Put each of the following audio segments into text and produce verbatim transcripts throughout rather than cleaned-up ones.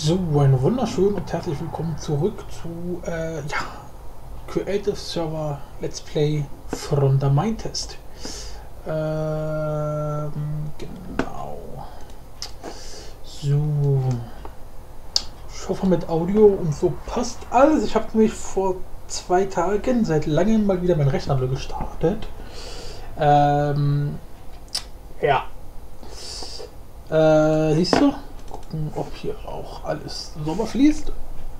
So, einen wunderschönen und herzlich willkommen zurück zu äh, ja, Creative Server Let's Play from the Mindtest. Ähm, genau. So. Ich hoffe mit Audio und so passt alles. Ich habe nämlich vor zwei Tagen seit langem mal wieder mein Rechner neu gestartet. Ähm, ja. Äh, siehst du? Gucken, ob hier auch alles sauber fließt.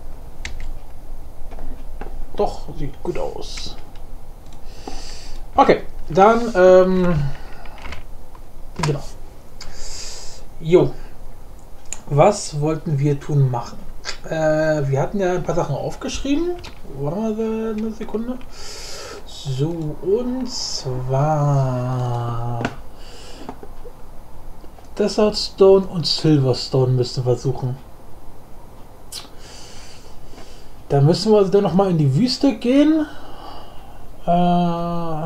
Doch, sieht gut aus. Okay, dann, ähm, genau. Jo, was wollten wir tun machen? Äh, wir hatten ja ein paar Sachen aufgeschrieben. Warte mal eine Sekunde. So, und zwar Desert Stone und Silverstone müssen wir suchen. Da müssen wir also dann nochmal in die Wüste gehen. Äh,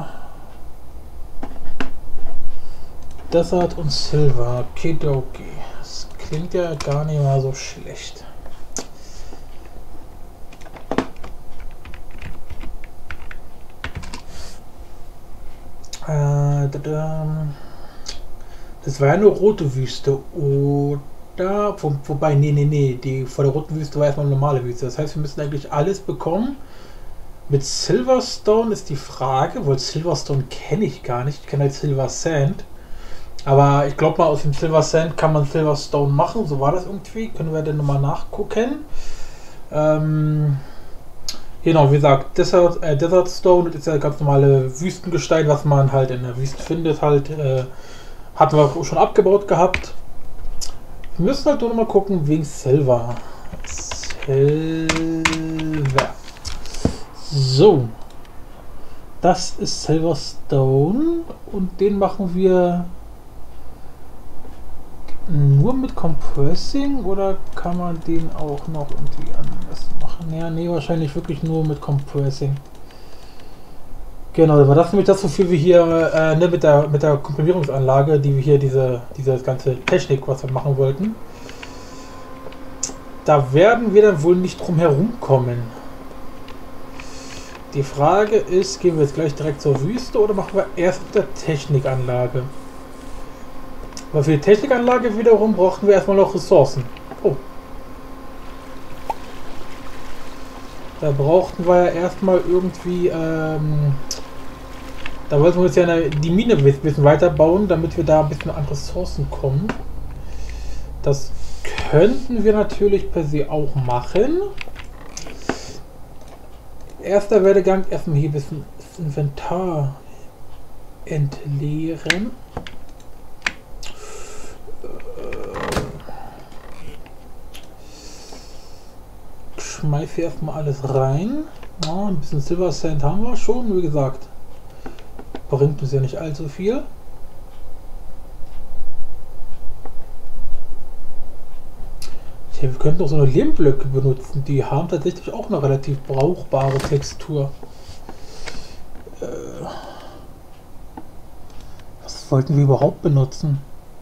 Desert und Silver. Okidoki. Das klingt ja gar nicht mal so schlecht. Äh, das war ja eine rote Wüste, oder? Wo, wobei, nee, nee, nee, die vor der roten Wüste war erstmal eine normale Wüste. Das heißt, wir müssen eigentlich alles bekommen. Mit Silverstone ist die Frage, weil Silverstone kenne ich gar nicht. Ich kenne halt Silver Sand. Aber ich glaube mal, aus dem Silver Sand kann man Silverstone machen. So war das irgendwie. Können wir dann nochmal nachgucken. Ähm, genau, wie gesagt, Desert, äh, Desert Stone, das ist ja ganz normale Wüstengestein, was man halt in der Wüste findet, halt. Äh, Hatten wir schon abgebaut gehabt. Wir müssen halt nur noch mal gucken wegen Silver. Silver. So. Das ist Silverstone. Und den machen wir nur mit Compressing oder kann man den auch noch irgendwie anders machen? Ja, nee, wahrscheinlich wirklich nur mit Compressing. Genau, war das nämlich das, wofür wir hier äh, ne, mit der mit der Komprimierungsanlage, die wir hier diese diese ganze Technik, was wir machen wollten. Da werden wir dann wohl nicht drum herum kommen. Die Frage ist, gehen wir jetzt gleich direkt zur Wüste oder machen wir erst mit der Technikanlage? Weil für die Technikanlage wiederum brauchten wir erstmal noch Ressourcen. Oh. Da brauchten wir ja erstmal irgendwie ähm, da wollten wir uns ja eine, die Mine ein bisschen weiter bauen, damit wir da ein bisschen an Ressourcen kommen. Das könnten wir natürlich per se auch machen. Erster Werdegang, erstmal hier ein bisschen das Inventar entleeren. Ich schmeiße erstmal alles rein. Ja, ein bisschen Silver Sand haben wir schon, wie gesagt. Bringt uns ja nicht allzu viel. Tja, wir könnten auch so eine Lehmblöcke benutzen. Die haben tatsächlich auch eine relativ brauchbare Textur. Äh, was wollten wir überhaupt benutzen?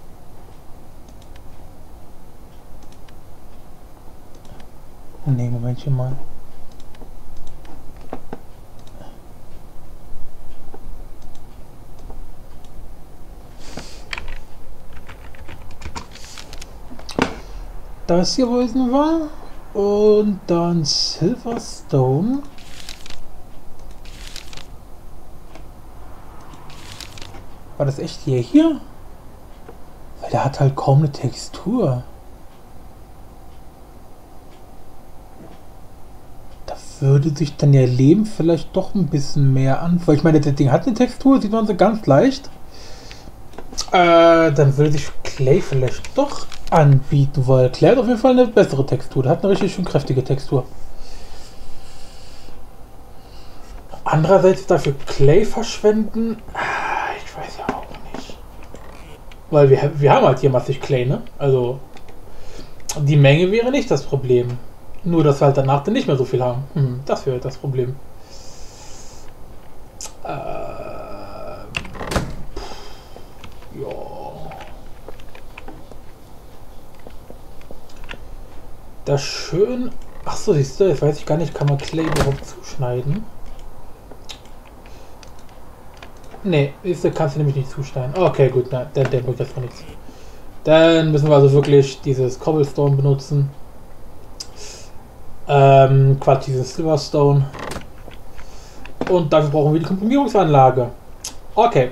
Ne, Momentchen mal. Das hier wollten wir. Und dann Silverstone. War das echt hier hier? Weil der hat halt kaum eine Textur. Da würde sich dann ja Lehm vielleicht doch ein bisschen mehr an. Weil ich meine, das Ding hat eine Textur, sieht man so ganz leicht. Äh, dann würde sich Clay vielleicht doch anbieten, weil Clay hat auf jeden Fall eine bessere Textur. Der hat eine richtig schön kräftige Textur. Andererseits dafür Clay verschwenden, ich weiß ja auch nicht. Weil wir, wir haben halt hier massig Clay, ne? Also die Menge wäre nicht das Problem. Nur, dass wir halt danach dann nicht mehr so viel haben. Hm, das wäre das Problem. Äh, ja. Das schön... Ach so, siehst du, jetzt weiß ich gar nicht, kann man Clay überhaupt zuschneiden? Nee, siehst du, kannst du nämlich nicht zuschneiden. Okay, gut, na, dann, dann wird das noch nichts. Dann müssen wir also wirklich dieses Cobblestone benutzen. Ähm, Quatsch, dieses Silverstone. Und dafür brauchen wir die Komprimierungsanlage. Okay.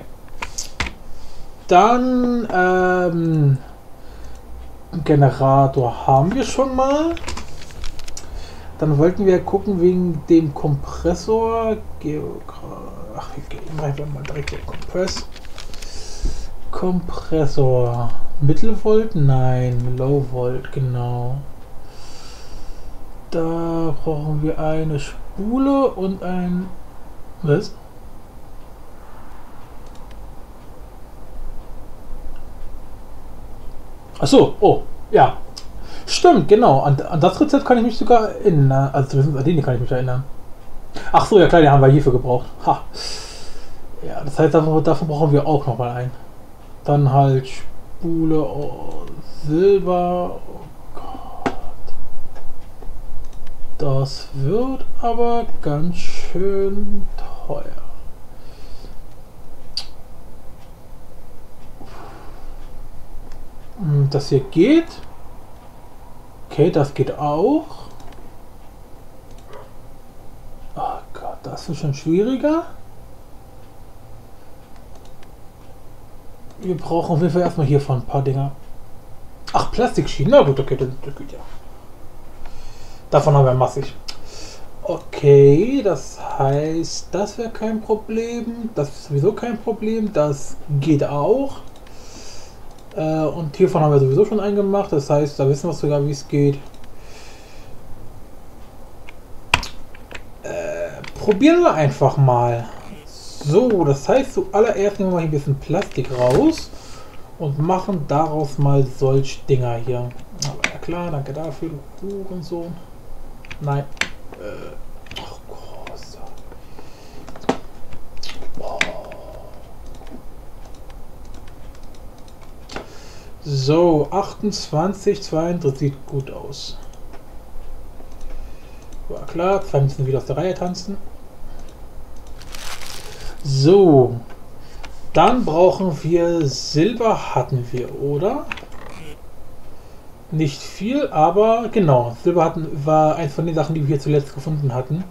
Dann, ähm, Generator haben wir schon mal. Dann wollten wir gucken wegen dem Kompressor. Ach, wir gehen einfach mal direkt den Kompress. Kompressor. Mittelvolt? Nein, Low Volt, genau. Da brauchen wir eine Spule und ein... Was? Ach so, oh, ja. Stimmt, genau. An, an das Rezept kann ich mich sogar erinnern. Also zumindest an den kann ich mich erinnern. Ach so, ja klar, den haben wir hierfür gebraucht. Ha. Ja, das heißt, dafür, dafür brauchen wir auch noch mal einen. Dann halt Spule, oh, Silber. Oh Gott. Das wird aber ganz schön teuer. Das hier geht. Okay, das geht auch. Oh Gott, das ist schon schwieriger. Wir brauchen auf jeden Fall erstmal hiervon ein paar Dinger. Ach, Plastikschienen. Na gut, okay, das, das geht ja. Davon haben wir massig. Okay, das heißt, das wäre kein Problem. Das ist sowieso kein Problem. Das geht auch. Äh, und hiervon haben wir sowieso schon einen gemacht. Das heißt, da wissen wir sogar, wie es geht. Äh, probieren wir einfach mal. So, das heißt, zuallererst nehmen wir mal ein bisschen Plastik raus und machen daraus mal solch Dinger hier. Aber ja klar, danke dafür, du Hurensohn. Nein. Äh, ach Gott. Boah. So, achtundzwanzig, zweiunddreißig sieht gut aus. War klar, zwei müssen wieder aus der Reihe tanzen. So, dann brauchen wir Silber, hatten wir, oder? Nicht viel, aber genau, Silber hatten, war eins von den Sachen, die wir hier zuletzt gefunden hatten.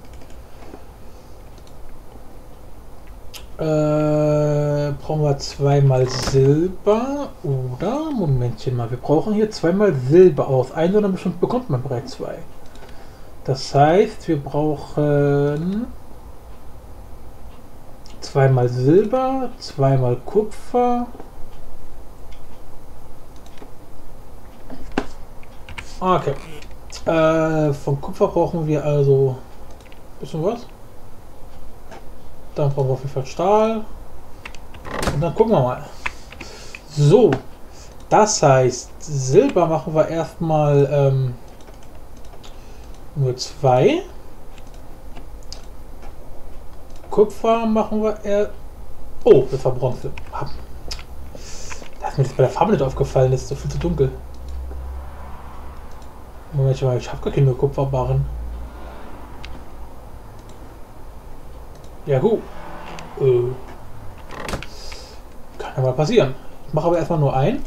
Äh, brauchen wir zweimal Silber, oder? Momentchen mal, wir brauchen hier zweimal Silber aus. Ein oder bestimmt bekommt man bereits zwei. Das heißt, wir brauchen zweimal Silber, zweimal Kupfer. Okay. Äh, vom Kupfer brauchen wir also ein bisschen was. Dann brauchen wir auf jeden Fall Stahl. Und dann gucken wir mal. So. Das heißt, Silber machen wir erstmal ähm, nur zwei. Kupfer machen wir eher... Oh, das war Bronze. Dass mir das bei der Farbe nicht aufgefallen ist, so viel zu dunkel. Moment mal, ich habe gar keine Kupferbarren. Ja gut. Äh, kann ja mal passieren. Ich mache aber erstmal nur ein.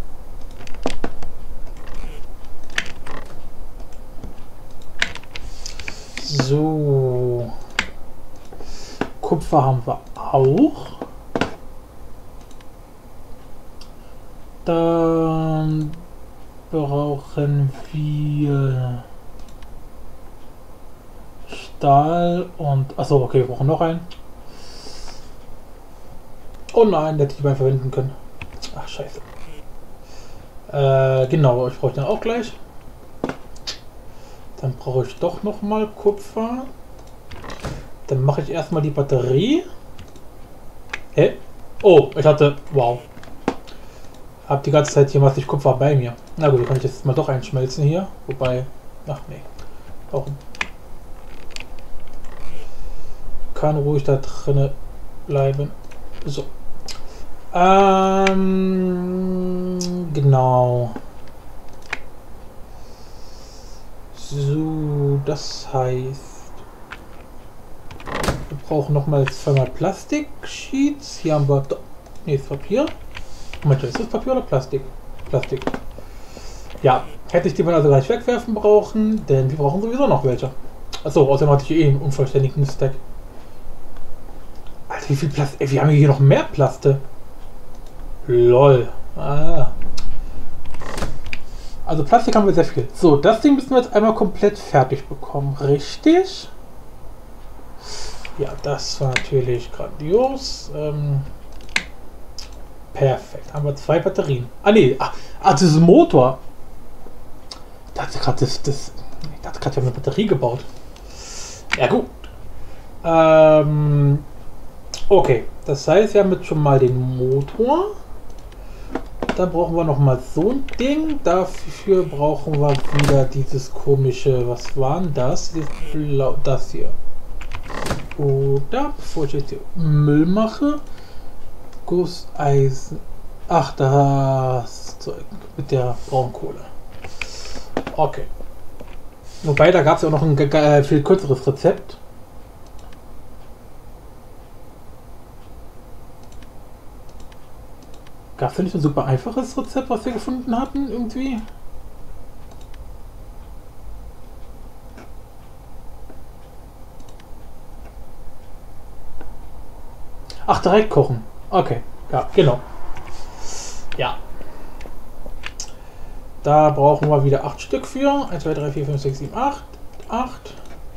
So. Kupfer haben wir auch. Dann brauchen wir Stahl und... Achso, okay, wir brauchen noch einen. Oh nein, der hätte ich mal verwenden können. Ach, scheiße. Äh, genau, ich brauche den auch gleich. Dann brauche ich doch noch mal Kupfer. Dann mache ich erstmal die Batterie. Hä? Oh, ich hatte... Wow. Hab die ganze Zeit hier massig Kupfer bei mir. Na gut, kann ich jetzt mal doch einschmelzen hier. Wobei... Ach nee. Warum? Kann ruhig da drinne bleiben. So. Ähm... Genau. So, das heißt, wir brauchen nochmal zweimal Plastik-Sheets. Hier haben wir... Ne, ist Papier. Moment, ist das Papier oder Plastik? Plastik. Ja, hätte ich die mal also gleich wegwerfen brauchen, denn wir brauchen sowieso noch welche. Achso, außerdem hatte ich eh einen unvollständigen Stack. Alter, wie viel Plastik? Ey, wir haben hier noch mehr Plaste. Lol. Ah. Also Plastik haben wir sehr viel. So, das Ding müssen wir jetzt einmal komplett fertig bekommen. Richtig? Ja, das war natürlich grandios. Ähm, perfekt. Haben wir zwei Batterien. Ah, nee. Ah, ah das ist ein Motor. Ich dachte gerade, das, das, ich dachte gerade, wir haben eine Batterie gebaut. Ja, gut. Ähm, okay. Das heißt, wir haben jetzt schon mal den Motor. Dann brauchen wir noch mal so ein Ding. Dafür brauchen wir wieder dieses komische, was war denn das? Das hier. Oder, bevor ich jetzt hier Müll mache, Gusseisen. Ach, das Zeug mit der Braunkohle. Okay. Wobei, da gab es ja auch noch ein äh, viel kürzeres Rezept. Gab es ja nicht ein super einfaches Rezept, was wir gefunden hatten, irgendwie? Ach, direkt kochen. Okay, ja, genau. Ja. Da brauchen wir wieder acht Stück für. eins, zwei, drei, vier, fünf, sechs, sieben, acht. acht.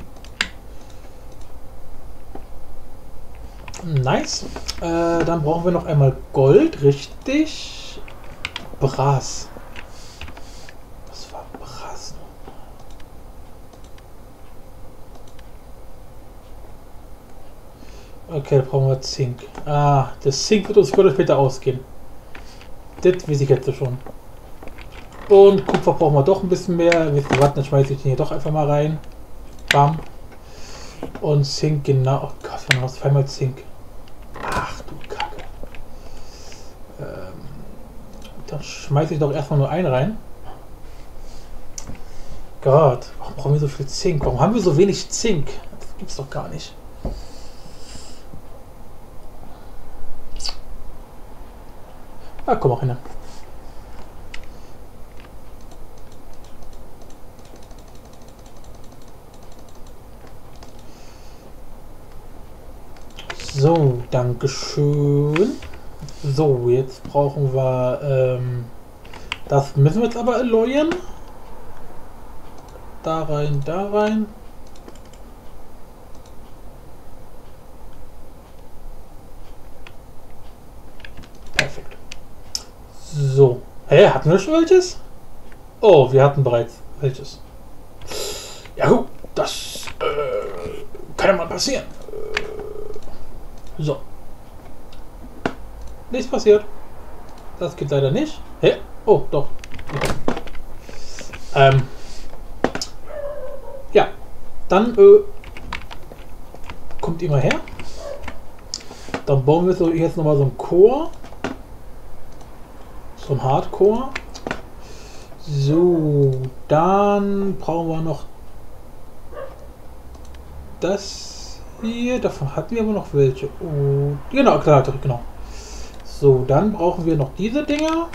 Nice. Äh, dann brauchen wir noch einmal Gold, richtig. Brass. Was war Brass? Okay, da brauchen wir Zink. Ah, das Zink wird uns früher oder später ausgehen. Das weiß ich jetzt schon. Und Kupfer brauchen wir doch ein bisschen mehr. Wisst ihr was, dann schmeiße ich den hier doch einfach mal rein. Bam. Und Zink, genau. Oh Gott, wir haben noch zweimal Zink. Ach du Kacke. Ähm, dann schmeiße ich doch erstmal nur einen rein. Gott, warum brauchen wir so viel Zink? Warum haben wir so wenig Zink? Das gibt's doch gar nicht. Ah, komm auch hin. So, Dankeschön. So, jetzt brauchen wir, ähm, das müssen wir jetzt aber alloyen. Da rein, da rein. Perfekt. So. Hä, hatten wir schon welches? Oh, wir hatten bereits welches. Ja gut, das äh, kann ja mal passieren. So. Nichts passiert. Das geht leider nicht. Hä? Oh, doch. Ähm. Ja. Dann äh, kommt ihr mal her. Dann bauen wir so jetzt nochmal so ein Core. So ein Hardcore. So. Dann brauchen wir noch das hier, davon hatten wir aber noch welche. Oh, genau, klar, genau. So, dann brauchen wir noch diese Dinger.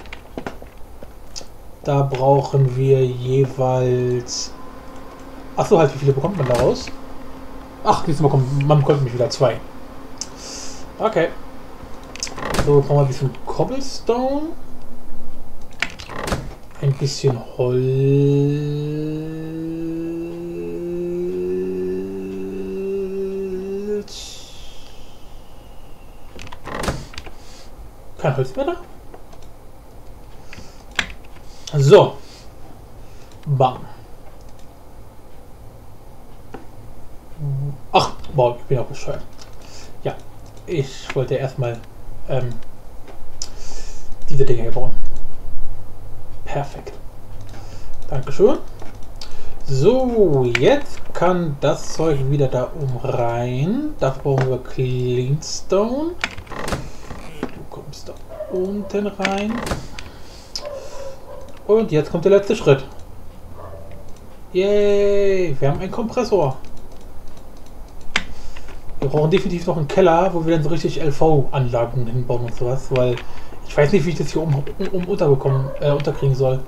Da brauchen wir jeweils... Achso, halt, wie viele bekommt man daraus? Ach, diesmal kommt man bekommt mich wieder zwei. Okay. So, brauchen wir ein bisschen Cobblestone. Ein bisschen Holz. Kein Holz mehr da? So. Bam. Ach, boah, ich bin auch bescheuert. Ja, ich wollte erstmal ähm, diese Dinge hier bauen. Perfekt. Dankeschön. So, jetzt kann das Zeug wieder da oben rein. Dafür brauchen wir Cleanstone. Da unten rein. Und jetzt kommt der letzte Schritt. Yay, wir haben einen Kompressor. Wir brauchen definitiv noch einen Keller, wo wir dann so richtig L V-Anlagen hinbauen und sowas, weil ich weiß nicht, wie ich das hier um, um, um unterbekommen, äh, unterkriegen soll.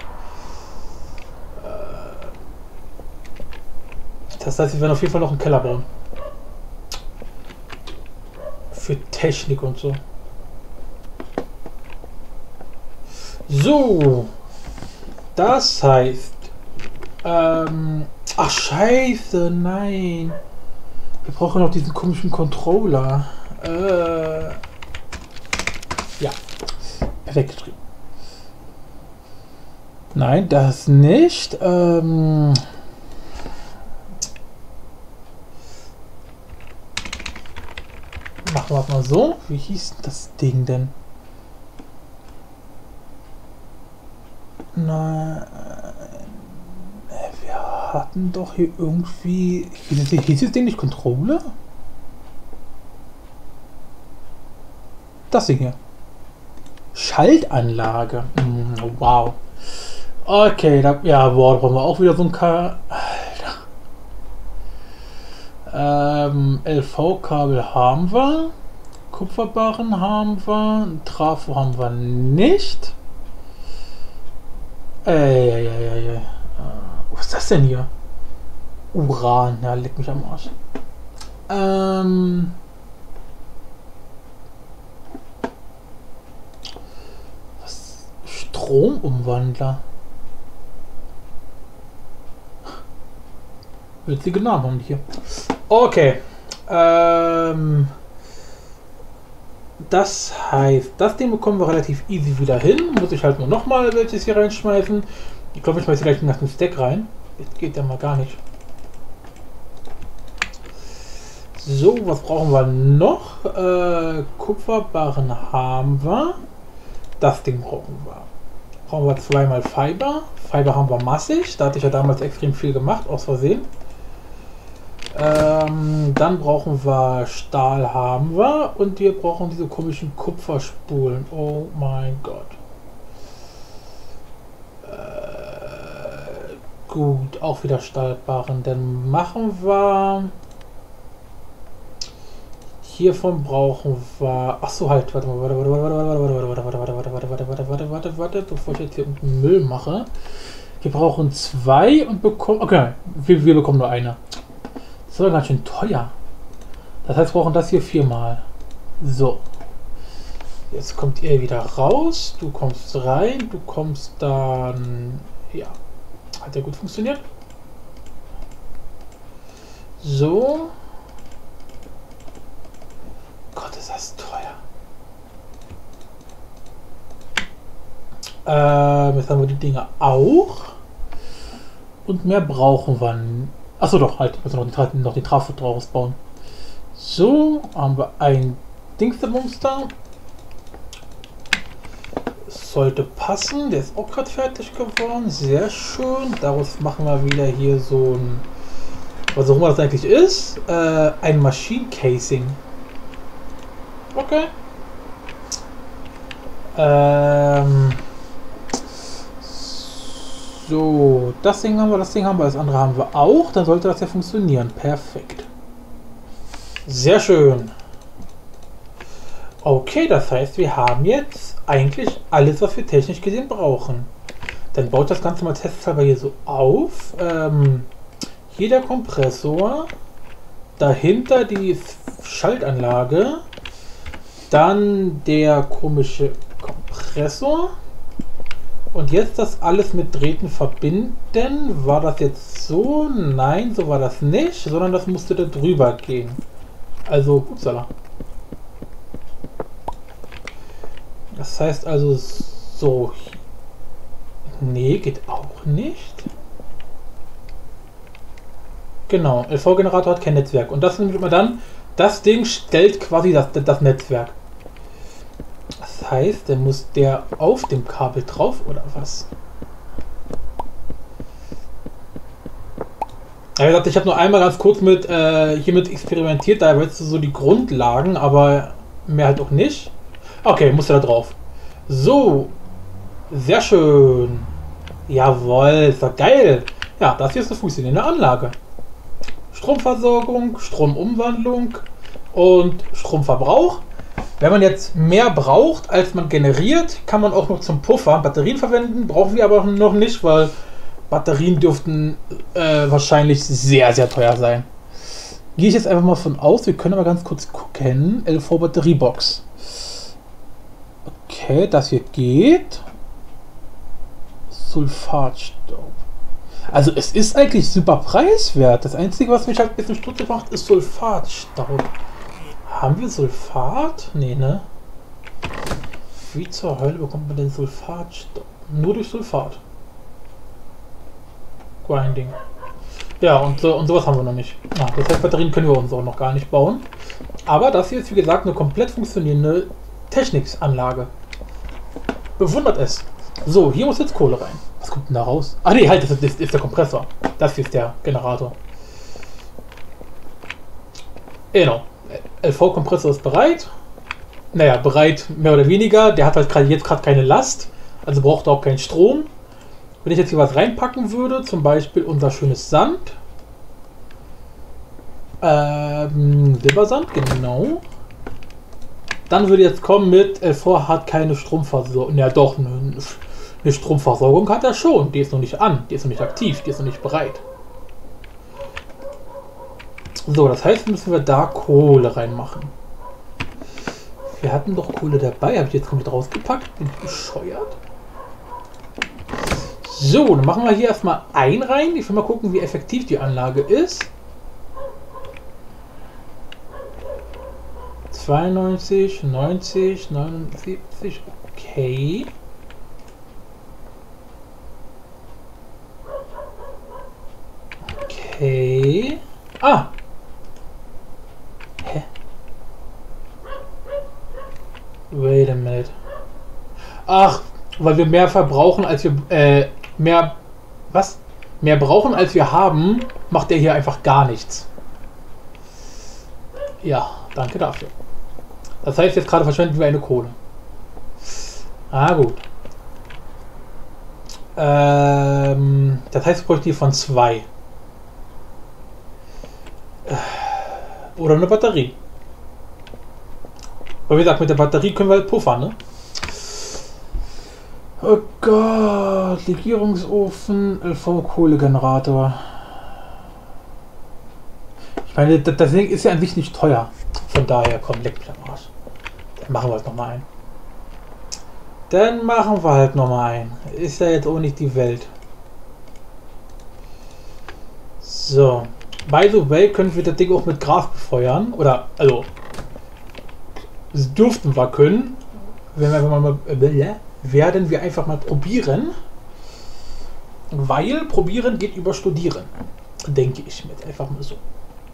Das heißt, wir werden auf jeden Fall noch einen Keller bauen. Für Technik und so. So. Das heißt... Ähm, ach, scheiße, nein. Wir brauchen noch diesen komischen Controller. Äh, ja. Perfekt geschrieben. Nein, das nicht. Ähm... Machen wir es mal so. Wie hieß das Ding denn? Na, wir hatten doch hier irgendwie... Hieß, hieß das Ding nicht Controller? Das Ding hier. Schaltanlage. Mm, wow. Okay, da, ja, boah, da brauchen wir auch wieder so ein K... Ähm, L V-Kabel haben wir. Kupferbarren haben wir. Trafo haben wir nicht. Ey, ey, ey, ey. Was ist das denn hier? Uran. Ja, leck mich am Arsch. Ähm... Was? Stromumwandler. Witzige Namen haben die hier. Okay. Ähm, das heißt, das Ding bekommen wir relativ easy wieder hin. Muss ich halt nur nochmal welches hier reinschmeißen. Ich glaube, ich schmeiße gleich nach dem Stack rein. Jetzt geht ja mal gar nicht. So, was brauchen wir noch? Äh, Kupferbarren haben wir. Das Ding brauchen wir. Brauchen wir zweimal Fiber. Fiber haben wir massig. Da hatte ich ja damals extrem viel gemacht, aus Versehen. Ähm, dann brauchen wir Stahl haben wir und wir brauchen diese komischen Kupferspulen. Oh mein Gott. Äh, gut, auch wieder Stahlbarren. Dann machen wir... Hiervon brauchen wir... Achso, halt, warte mal, warte, warte, warte, warte, warte, warte, warte, warte, warte, warte, warte, warte, warte, warte, bevor ich jetzt hier unten Müll mache. Wir brauchen zwei und bekommen... Okay, wir, wir bekommen nur eine. Das ist aber ganz schön teuer. Das heißt, wir brauchen das hier viermal. So. Jetzt kommt ihr wieder raus. Du kommst rein. Du kommst dann... Ja. Hat ja gut funktioniert. So. Gott, ist das teuer. Ähm, jetzt haben wir die Dinger auch. Und mehr brauchen wir nicht. Achso, doch, halt. Ich muss noch die, noch die Trafo draus bauen. So, haben wir ein Dingstermonster. Sollte passen. Der ist auch gerade fertig geworden. Sehr schön. Daraus machen wir wieder hier so ein... Was auch immer das eigentlich ist. Äh, ein Machine Casing. Okay. Ähm... So, das Ding haben wir, das Ding haben wir, das andere haben wir auch. Dann sollte das ja funktionieren. Perfekt. Sehr schön. Okay, das heißt, wir haben jetzt eigentlich alles, was wir technisch gesehen brauchen. Dann baut das Ganze mal testhalber hier so auf. Ähm, hier der Kompressor. Dahinter die Schaltanlage. Dann der komische Kompressor. Und jetzt das alles mit Drähten verbinden. War das jetzt so? Nein, so war das nicht, sondern das musste da drüber gehen. Also, upsala. Das heißt also so. Nee, geht auch nicht. Genau, L V-Generator hat kein Netzwerk. Und das nimmt man dann, das Ding stellt quasi das, das Netzwerk. Das heißt, dann muss der auf dem Kabel drauf oder was? Ja, wie gesagt, ich habe nur einmal ganz kurz mit äh, hiermit experimentiert, da weißt du so die Grundlagen, aber mehr halt auch nicht. Okay, muss er da drauf. So, sehr schön. Jawohl, ist doch geil. Ja, das hier ist eine funktionierende Anlage. Stromversorgung, Stromumwandlung und Stromverbrauch. Wenn man jetzt mehr braucht, als man generiert, kann man auch noch zum Puffer Batterien verwenden. Brauchen wir aber noch nicht, weil Batterien dürften äh, wahrscheinlich sehr, sehr teuer sein. Gehe ich jetzt einfach mal von aus. Wir können aber ganz kurz gucken. L V Batteriebox. Okay, das hier geht. Sulfatstaub. Also es ist eigentlich super preiswert. Das Einzige, was mich halt ein bisschen stutzig macht, ist Sulfatstaub. Haben wir Sulfat? Nee, ne? Wie zur Hölle bekommt man denn Sulfatstaub? Nur durch Sulfat. Grinding. Ja, und, so, und sowas haben wir noch nicht. Ah, das heißt, Batterien können wir uns auch noch gar nicht bauen. Aber das hier ist, wie gesagt, eine komplett funktionierende Technikanlage. Bewundert es. So, hier muss jetzt Kohle rein. Was kommt denn da raus? Ah ne, halt, das ist, das ist der Kompressor. Das hier ist der Generator. Genau. L V-Kompressor ist bereit. Naja, bereit mehr oder weniger. Der hat halt grad, jetzt gerade keine Last. Also braucht er auch keinen Strom. Wenn ich jetzt hier was reinpacken würde, zum Beispiel unser schönes Sand. Ähm, Silbersand, genau. Dann würde jetzt kommen mit, L V hat keine Stromversorgung. Ja doch, eine, eine Stromversorgung hat er schon. Die ist noch nicht an, die ist noch nicht aktiv, die ist noch nicht bereit. So, das heißt, müssen wir da Kohle reinmachen. Wir hatten doch Kohle dabei, habe ich jetzt komplett rausgepackt. Bin ich bescheuert? So, dann machen wir hier erstmal ein rein. Ich will mal gucken, wie effektiv die Anlage ist. zweiundneunzig, neunzig, neunundsiebzig, okay. Okay. Ah! Hä? Wait a minute. Ach, weil wir mehr verbrauchen, als wir, äh, mehr, was? Mehr brauchen, als wir haben, macht der hier einfach gar nichts. Ja, danke dafür. Das heißt, jetzt gerade verschwenden wir eine Kohle. Ah, gut. Ähm, das heißt, ich bräuchte die von zwei. Oder eine Batterie. Aber wie gesagt, mit der Batterie können wir halt puffern, ne? Oh Gott, Legierungsofen, L V-Kohlegenerator. Ich meine, das, das Ding ist ja an sich nicht teuer. Von daher, komm, leck mich am Arsch. Dann machen wir halt nochmal ein. Dann machen wir halt nochmal ein. Ist ja jetzt auch nicht die Welt. So. By the way, können wir das Ding auch mit Gras befeuern. Oder, also, das dürften wir können. Wenn wir einfach mal, äh, werden wir einfach mal probieren. Weil probieren geht über studieren. Denke ich mir jetzt einfach mal so.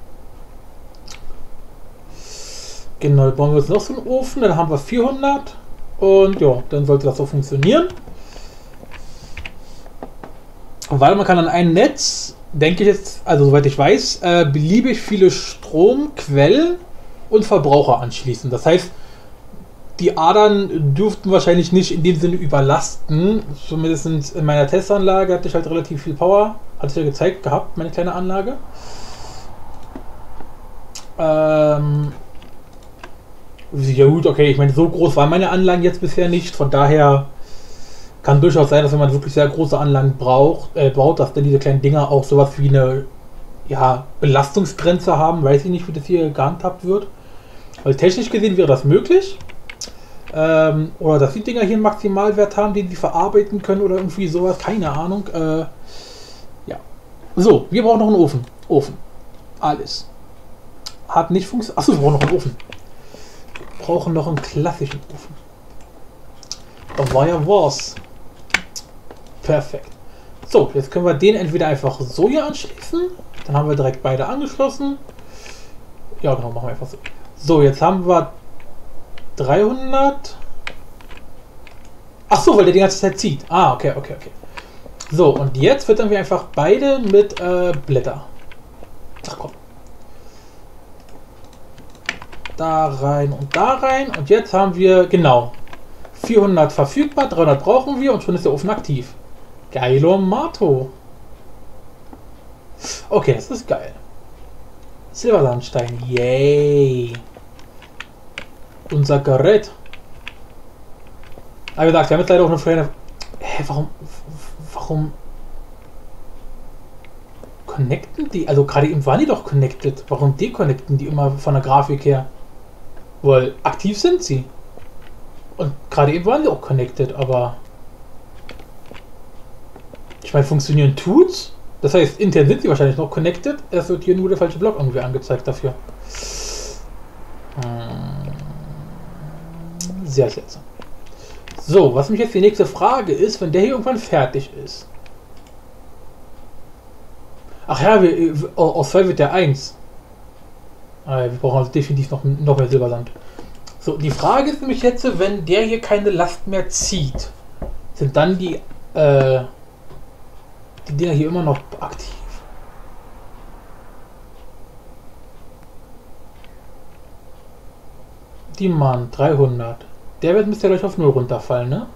Genau, bauen wir jetzt noch so einen Ofen, dann haben wir vierhundert und ja, dann sollte das so funktionieren. Weil man kann an ein Netz, denke ich jetzt, also soweit ich weiß, äh, beliebig viele Stromquellen und Verbraucher anschließen. Das heißt, die Adern dürften wahrscheinlich nicht in dem Sinne überlasten. Zumindest in meiner Testanlage hatte ich halt relativ viel Power. Hatte ich ja gezeigt gehabt, meine kleine Anlage. Ähm... Ja gut, okay, ich meine, so groß waren meine Anlagen jetzt bisher nicht, von daher kann durchaus sein, dass wenn man wirklich sehr große Anlagen braucht, äh, baut, dass dann diese kleinen Dinger auch sowas wie eine ja, Belastungsgrenze haben, weiß ich nicht, wie das hier gehandhabt wird. Weil technisch gesehen wäre das möglich. Ähm, oder dass die Dinger hier einen Maximalwert haben, den sie verarbeiten können oder irgendwie sowas, keine Ahnung. Äh, ja. So, wir brauchen noch einen Ofen. Ofen. Alles. Hat nicht funktioniert. Achso, wir brauchen noch einen Ofen. Brauchen noch einen klassischen Ofen. Da war ja was. Perfekt. So, jetzt können wir den entweder einfach so hier anschließen. Dann haben wir direkt beide angeschlossen. Ja, genau, machen wir einfach so. So, jetzt haben wir dreihundert. Ach so, weil der die ganze Zeit zieht. Ah, okay, okay, okay. So, und jetzt füttern wir einfach beide mit äh, Blätter. Ach komm. Da rein und da rein. Und jetzt haben wir, genau, vierhundert verfügbar, dreihundert brauchen wir und schon ist der Ofen aktiv. Geilo Mato. Okay, das ist geil. Silbersandstein, yay. Unser Gerät. Aber wie gesagt, wir haben jetzt leider auch eine Frage. Hä, warum, warum connecten die? Also gerade eben waren die doch connected. Warum deconnecten die immer von der Grafik her? Weil aktiv sind sie. Und gerade eben waren die auch connected, aber ich meine, funktionieren tut's. Das heißt, intern sind sie wahrscheinlich noch connected. Es wird hier nur der falsche Block irgendwie angezeigt dafür. Sehr seltsam. So, was mich jetzt die nächste Frage ist, wenn der hier irgendwann fertig ist. Ach ja, wir, aus zwei wird der eins. Wir brauchen also definitiv noch, noch mehr Silbersand. So, die Frage ist nämlich jetzt, wenn der hier keine Last mehr zieht, sind dann die, äh, die Dinger hier immer noch aktiv? Die Mann, dreihundert. Der wird müsste gleich auf null runterfallen, ne?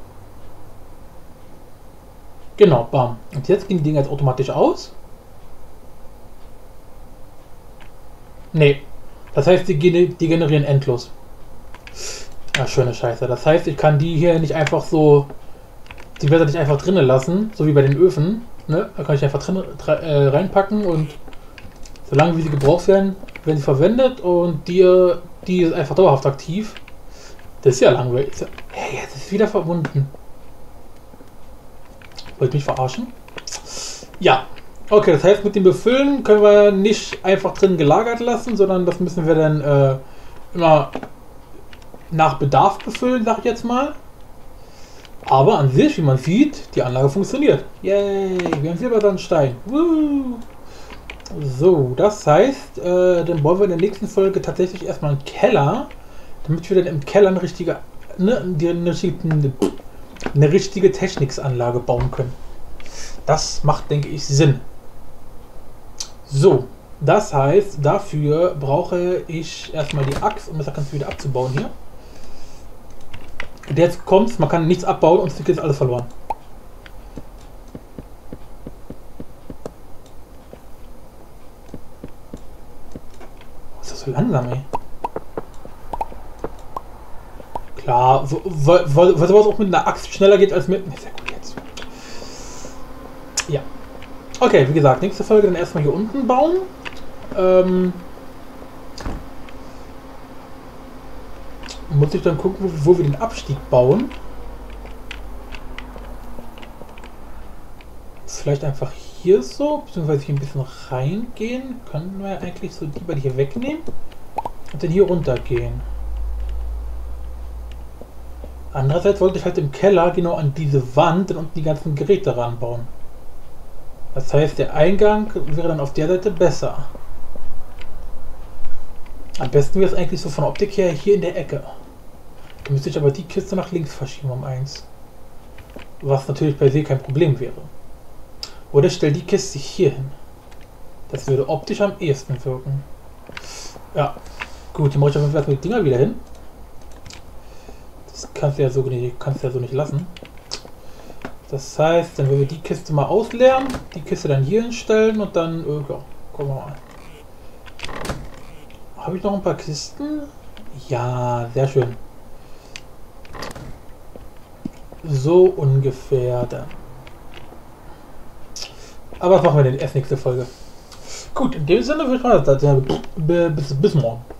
Genau, bam. Und jetzt gehen die Dinger jetzt automatisch aus. Nee. Das heißt, die, die generieren endlos. Ja, schöne Scheiße. Das heißt, ich kann die hier nicht einfach so... Die werde ich nicht einfach drinnen lassen, so wie bei den Öfen. Ne? Da kann ich einfach drin, äh, reinpacken und solange wie sie gebraucht werden, werden sie verwendet und die, die ist einfach dauerhaft aktiv. Das ist ja langweilig. Hey, jetzt ist es wieder verbunden. Wollt ihr mich verarschen? Ja. Okay, das heißt, mit dem Befüllen können wir nicht einfach drin gelagert lassen, sondern das müssen wir dann äh, immer nach Bedarf befüllen, sag ich jetzt mal. Aber an sich, wie man sieht, die Anlage funktioniert. Yay, wir haben Silbersandstein. Woo. So, das heißt, äh, dann bauen wir in der nächsten Folge tatsächlich erstmal einen Keller, damit wir dann im Keller eine richtige, ne, die, eine, eine, eine richtige Techniksanlage bauen können. Das macht, denke ich, Sinn. So, das heißt, dafür brauche ich erstmal die Axt, um das Ganze wieder abzubauen hier. Und jetzt kommt, man kann nichts abbauen und es ist alles verloren. Was ist das so langsam, ey? Klar, weil, weil, weil sowas auch mit einer Axt schneller geht als mit... Sehr gut jetzt. Ja. Okay, wie gesagt, nächste Folge dann erstmal hier unten bauen. Ähm... Muss ich dann gucken, wo wir den Abstieg bauen. Vielleicht einfach hier so, beziehungsweise hier ein bisschen reingehen. Können wir eigentlich so die beide hier wegnehmen und dann hier runter gehen. Andererseits wollte ich halt im Keller genau an diese Wand dann unten die ganzen Geräte ranbauen. Das heißt, der Eingang wäre dann auf der Seite besser. Am besten wäre es eigentlich so von der Optik her hier in der Ecke. Da müsste ich aber die Kiste nach links verschieben um eins. Was natürlich bei See kein Problem wäre. Oder ich stelle die Kiste hier hin. Das würde optisch am ehesten wirken. Ja, gut, die mache ich auf jeden Fall mit Dinger wieder hin. Das kannst du ja so nicht, kannst du ja so nicht lassen. Das heißt, dann werden wir die Kiste mal ausleeren, die Kiste dann hier hinstellen und dann, äh, ja, gucken wir mal. Habe ich noch ein paar Kisten? Ja, sehr schön. So ungefähr dann. Aber das machen wir in der erst nächste Folge. Gut, in dem Sinne würde ich mal sagen, bis, bis morgen.